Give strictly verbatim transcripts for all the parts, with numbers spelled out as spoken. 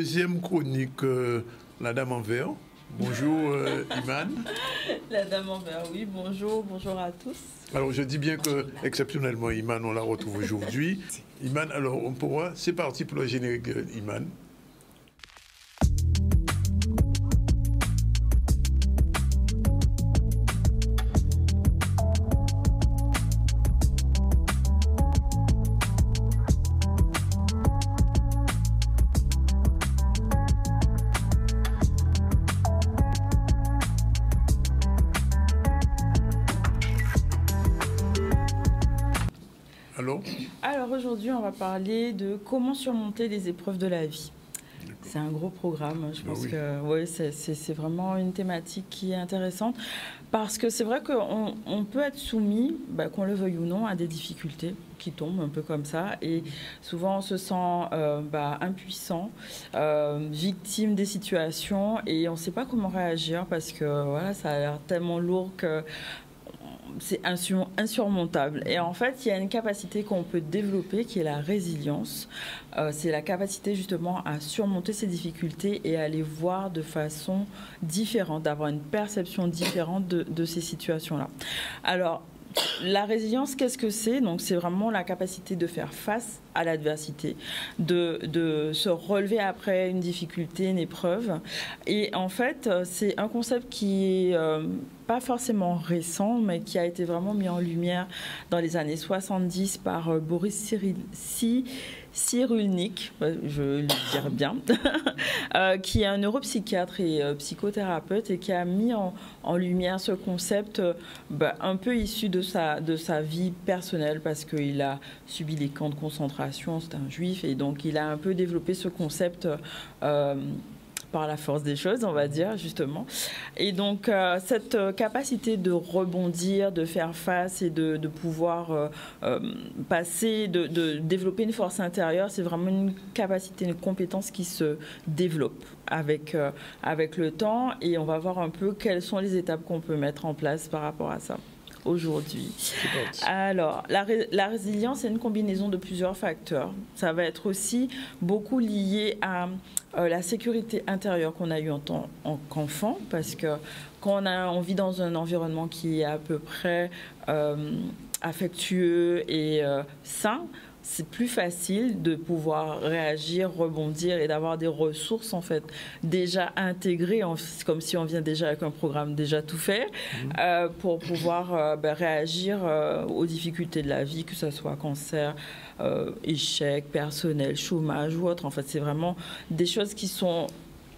deuxième chronique, euh, La Dame en vert. Bonjour euh, Iman. La Dame en vert, oui, bonjour, bonjour à tous. Alors je dis bien que, exceptionnellement, Iman, on la retrouve aujourd'hui. Iman, alors on pourra, c'est parti pour le générique euh, Iman. Alors, Alors aujourd'hui, on va parler de comment surmonter les épreuves de la vie. C'est un gros programme, je pense bah oui. que ouais, c'est vraiment une thématique qui est intéressante parce que c'est vrai qu'on on peut être soumis, bah, qu'on le veuille ou non, à des difficultés qui tombent un peu comme ça et souvent on se sent euh, bah, impuissant, euh, victime des situations et on ne sait pas comment réagir parce que voilà, ça a l'air tellement lourd que c'est insurmontable. Et en fait, il y a une capacité qu'on peut développer qui est la résilience. Euh, c'est la capacité justement à surmonter ces difficultés et à les voir de façon différente, d'avoir une perception différente de, de ces situations-là. Alors, la résilience, qu'est-ce que c'est? Donc, c'est vraiment la capacité de faire face à l'adversité, de, de se relever après une difficulté, une épreuve. Et en fait, c'est un concept qui est euh, pas forcément récent, mais qui a été vraiment mis en lumière dans les années soixante-dix par euh, Boris Cyril, si, Cyrulnik, je le dire bien, euh, qui est un neuropsychiatre et euh, psychothérapeute et qui a mis en, en lumière ce concept euh, bah, un peu issu de sa, de sa vie personnelle parce qu'il a subi les camps de concentration, c'est un juif, et donc il a un peu développé ce concept euh, par la force des choses, on va dire, justement. Et donc, euh, cette euh, capacité de rebondir, de faire face et de, de pouvoir euh, euh, passer, de, de développer une force intérieure, c'est vraiment une capacité, une compétence qui se développe avec, euh, avec le temps. Et on va voir un peu quelles sont les étapes qu'on peut mettre en place par rapport à ça aujourd'hui. Alors, la, ré la résilience, c'est une combinaison de plusieurs facteurs. Ça va être aussi beaucoup lié à euh, la sécurité intérieure qu'on a eue en tant qu'enfant, parce que quand on, a, on vit dans un environnement qui est à peu près euh, affectueux et euh, sain, c'est plus facile de pouvoir réagir, rebondir et d'avoir des ressources en fait déjà intégrées, comme si on vient déjà avec un programme déjà tout fait, mmh. euh, pour pouvoir euh, ben, réagir euh, aux difficultés de la vie, que ce soit cancer, euh, échec, personnel, chômage ou autre. En fait, c'est vraiment des choses qui sont...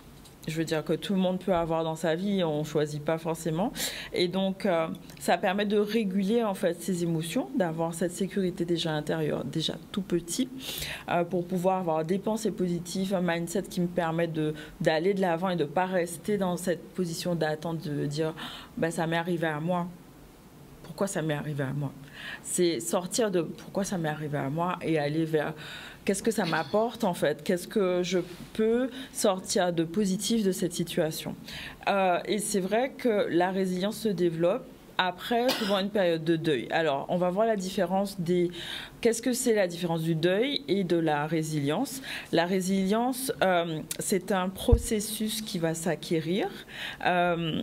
Je veux dire que tout le monde peut avoir dans sa vie, on ne choisit pas forcément. Et donc, euh, ça permet de réguler en fait ses émotions, d'avoir cette sécurité déjà intérieure, déjà tout petit, euh, pour pouvoir avoir des pensées positives, un mindset qui me permet d'aller de, de l'avant et de ne pas rester dans cette position d'attente, de dire ben, « ça m'est arrivé à moi ». Pourquoi ça m'est arrivé à moi? C'est sortir de pourquoi ça m'est arrivé à moi et aller vers qu'est-ce que ça m'apporte en fait, qu'est-ce que je peux sortir de positif de cette situation. Euh, et c'est vrai que la résilience se développe après souvent une période de deuil. Alors, on va voir la différence des... Qu'est-ce que c'est la différence du deuil et de la résilience? La résilience, euh, c'est un processus qui va s'acquérir. Euh,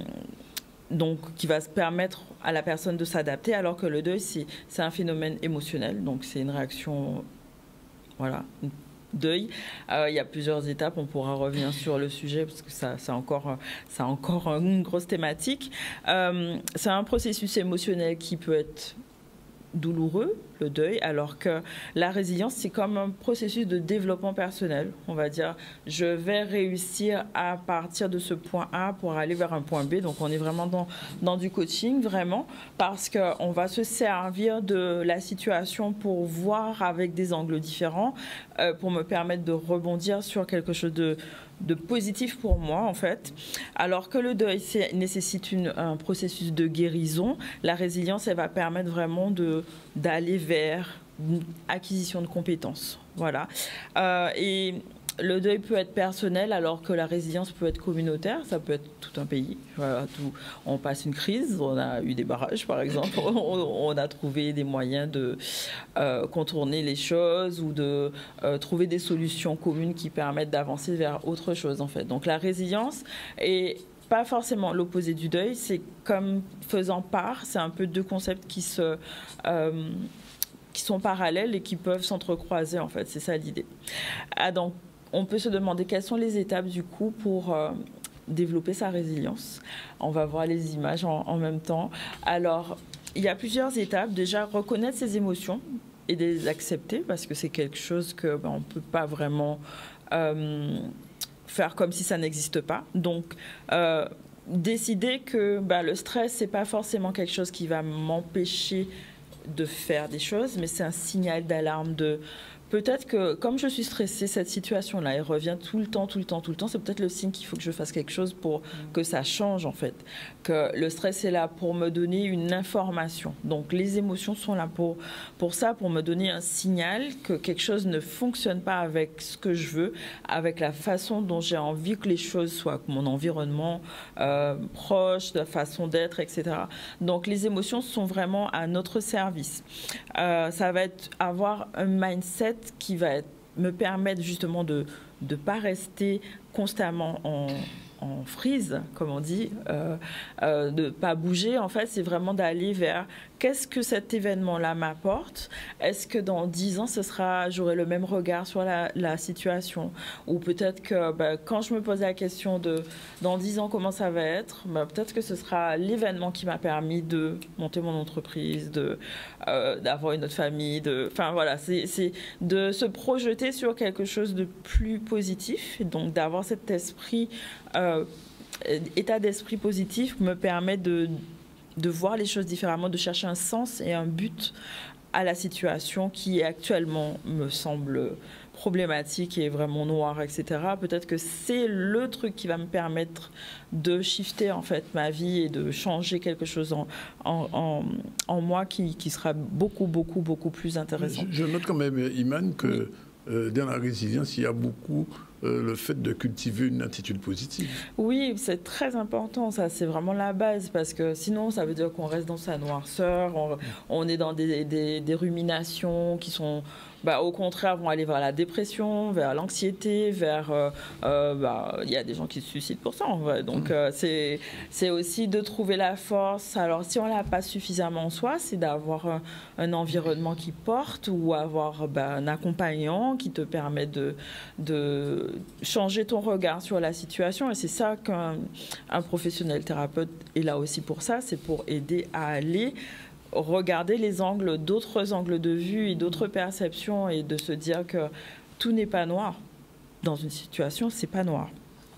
donc qui va se permettre à la personne de s'adapter, alors que le deuil, c'est un phénomène émotionnel, donc c'est une réaction, voilà, deuil. Euh, il y a plusieurs étapes, on pourra revenir sur le sujet, parce que ça, c'est encore, ça encore une grosse thématique. Euh, c'est un processus émotionnel qui peut être douloureux, le deuil, alors que la résilience, c'est comme un processus de développement personnel. On va dire, je vais réussir à partir de ce point A pour aller vers un point B. Donc, on est vraiment dans, dans du coaching, vraiment, parce qu'on va se servir de la situation pour voir avec des angles différents, euh, pour me permettre de rebondir sur quelque chose de de positif pour moi en fait, alors que le deuil nécessite une, un processus de guérison. La résilience, elle va permettre vraiment de d'aller vers une acquisition de compétences, voilà. Euh, et le deuil peut être personnel alors que la résilience peut être communautaire, ça peut être tout un pays. Voilà, tout, on passe une crise, on a eu des barrages par exemple, on, on a trouvé des moyens de euh, contourner les choses ou de euh, trouver des solutions communes qui permettent d'avancer vers autre chose en fait. Donc la résilience est pas forcément l'opposé du deuil, c'est comme faisant part, c'est un peu deux concepts qui se... Euh, qui sont parallèles et qui peuvent s'entrecroiser en fait, c'est ça l'idée. Ah, donc, on peut se demander quelles sont les étapes du coup pour euh, développer sa résilience. On va voir les images en, en même temps. Alors, il y a plusieurs étapes. Déjà, reconnaître ses émotions et les accepter parce que c'est quelque chose que ben, on ne peut pas vraiment euh, faire comme si ça n'existe pas. Donc, euh, décider que ben, le stress, c'est pas forcément quelque chose qui va m'empêcher de faire des choses, mais c'est un signal d'alarme de peut-être que comme je suis stressée, cette situation-là, elle revient tout le temps, tout le temps, tout le temps. C'est peut-être le signe qu'il faut que je fasse quelque chose pour que ça change en fait. Que le stress est là pour me donner une information. Donc les émotions sont là pour, pour ça, pour me donner un signal que quelque chose ne fonctionne pas avec ce que je veux, avec la façon dont j'ai envie que les choses soient, que mon environnement euh, proche, la façon d'être, et cetera. Donc les émotions sont vraiment à notre service. Euh, ça va être avoir un mindset qui va être, me permettre justement de ne pas rester constamment en, en freeze, comme on dit, euh, euh, de ne pas bouger. En fait, c'est vraiment d'aller vers qu'est-ce que cet événement-là m'apporte. Est-ce que dans dix ans, ce sera, j'aurai le même regard sur la, la situation? Ou peut-être que bah, quand je me pose la question de dans dix ans, comment ça va être, bah, peut-être que ce sera l'événement qui m'a permis de monter mon entreprise, de, euh, d'avoir une autre famille. De, enfin, voilà, c'est, c'est de se projeter sur quelque chose de plus positif. Et donc, d'avoir cet esprit, euh, état d'esprit positif me permet de de voir les choses différemment, de chercher un sens et un but à la situation qui actuellement me semble problématique et vraiment noire, et cetera. Peut-être que c'est le truc qui va me permettre de shifter en fait ma vie et de changer quelque chose en, en, en, en moi qui, qui sera beaucoup, beaucoup, beaucoup plus intéressant. Je, je note quand même, Imane, que oui. euh, dans la résilience, il y a beaucoup euh, le fait de cultiver une attitude positive. Oui, c'est très important, ça, c'est vraiment la base, parce que sinon, ça veut dire qu'on reste dans sa noirceur, on, on est dans des, des, des ruminations qui sont... Bah, au contraire, vont aller vers la dépression, vers l'anxiété, vers... Euh, euh, bah, y a des gens qui se suicident pour ça, en vrai. Donc, euh, c'est, c'est aussi de trouver la force. Alors, si on ne l'a pas suffisamment en soi, c'est d'avoir un, un environnement qui porte ou avoir bah, un accompagnant qui te permet de, de changer ton regard sur la situation. Et c'est ça qu'un un professionnel thérapeute est là aussi pour ça, c'est pour aider à aller... regarder les angles, d'autres angles de vue et d'autres perceptions et de se dire que tout n'est pas noir. Dans une situation, c'est pas noir.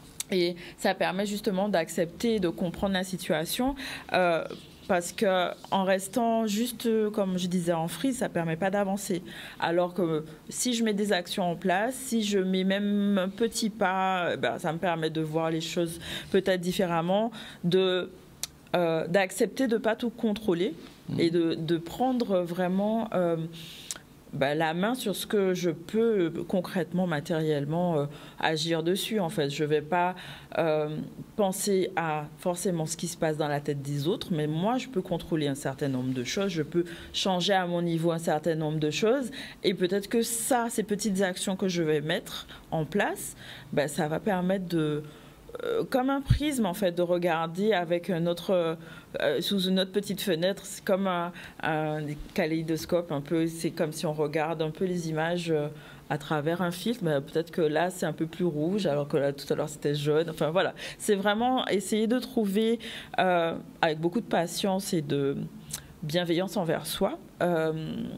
Et ça permet justement d'accepter, de comprendre la situation euh, parce qu'en restant juste, comme je disais, en freeze, ça ne permet pas d'avancer. Alors que si je mets des actions en place, si je mets même un petit pas, ben, ça me permet de voir les choses peut-être différemment, de, euh, d'accepter de ne pas tout contrôler. Et de, de prendre vraiment euh, bah, la main sur ce que je peux concrètement, matériellement euh, agir dessus. En fait, je ne vais pas euh, penser à forcément ce qui se passe dans la tête des autres, mais moi, je peux contrôler un certain nombre de choses. Je peux changer à mon niveau un certain nombre de choses. Et peut-être que ça, ces petites actions que je vais mettre en place, bah, ça va permettre de... Euh, comme un prisme en fait, de regarder avec un autre, euh, sous une autre petite fenêtre, c'est comme un, un kaléidoscope un peu, c'est comme si on regarde un peu les images euh, à travers un filtre, mais peut-être que là c'est un peu plus rouge alors que là tout à l'heure c'était jaune, enfin voilà, c'est vraiment essayer de trouver euh, avec beaucoup de patience et de bienveillance envers soi euh,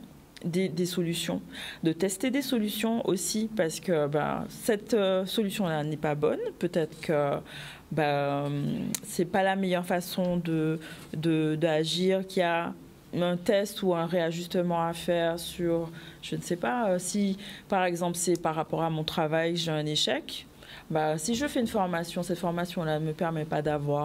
Des, des solutions, de tester des solutions aussi parce que ben, cette euh, solution-là n'est pas bonne. Peut-être que ben, c'est pas la meilleure façon de, de, d'agir, qu'il y a un test ou un réajustement à faire sur, je ne sais pas, si par exemple c'est par rapport à mon travail, j'ai un échec. Ben, si je fais une formation, cette formation-là ne me permet pas d'avoir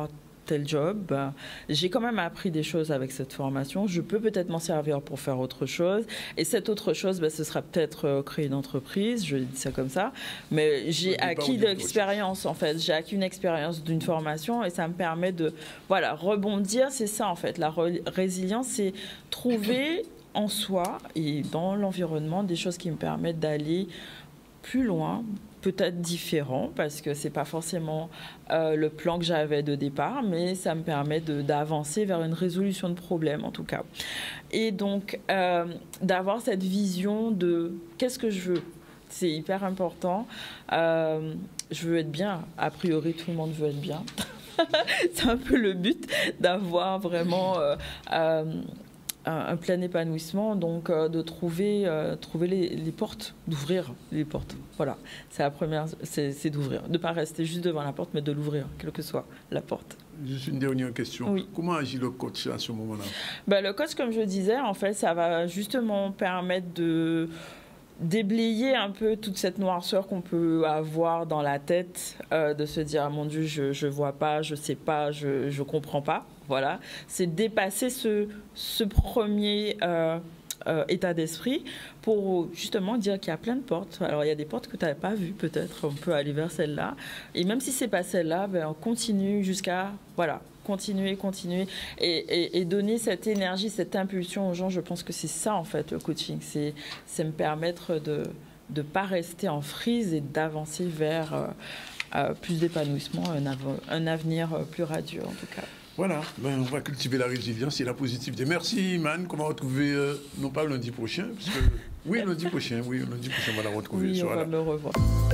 tel job, ben, j'ai quand même appris des choses avec cette formation. Je peux peut-être m'en servir pour faire autre chose. Et cette autre chose, ben, ce sera peut-être euh, créer une entreprise, je dis ça comme ça. Mais j'ai acquis de l'expérience, en fait. J'ai acquis une expérience d'une formation et ça me permet de voilà, rebondir. C'est ça, en fait. La résilience, c'est trouver en soi et dans l'environnement des choses qui me permettent d'aller plus loin, peut-être différent, parce que c'est pas forcément euh, le plan que j'avais de départ, mais ça me permet d'avancer vers une résolution de problème en tout cas. Et donc euh, d'avoir cette vision de qu'est-ce que je veux, c'est hyper important. Euh, je veux être bien, a priori tout le monde veut être bien. C'est un peu le but d'avoir vraiment euh, euh, un plein épanouissement, donc euh, de trouver, euh, trouver les, les portes, d'ouvrir les portes. Voilà, c'est la première, c'est d'ouvrir. De ne pas rester juste devant la porte, mais de l'ouvrir, quelle que soit la porte. Juste une dernière question. Oui. Comment agit le coach à ce moment-là? Ben, le coach, comme je disais, en fait, ça va justement permettre de déblayer un peu toute cette noirceur qu'on peut avoir dans la tête, euh, de se dire, ah, mon Dieu, je ne vois pas, je ne sais pas, je ne comprends pas. Voilà, c'est dépasser ce, ce premier euh, euh, état d'esprit pour justement dire qu'il y a plein de portes. Alors, il y a des portes que tu n'avais pas vues, peut-être, on peut aller vers celle-là. Et même si ce n'est pas celle-là, ben, on continue jusqu'à, voilà, continuer, continuer et, et, et donner cette énergie, cette impulsion aux gens. Je pense que c'est ça, en fait, le coaching. C'est me permettre de ne pas rester en frise et d'avancer vers euh, euh, plus d'épanouissement, un, av un avenir plus radieux, en tout cas. Voilà, ben, on va cultiver la résilience et la positivité. Merci, Iman, qu'on va retrouver, euh, non pas lundi prochain, parce que, oui, lundi prochain, oui, lundi prochain, on va la retrouver. Oui, on va la... me revoir.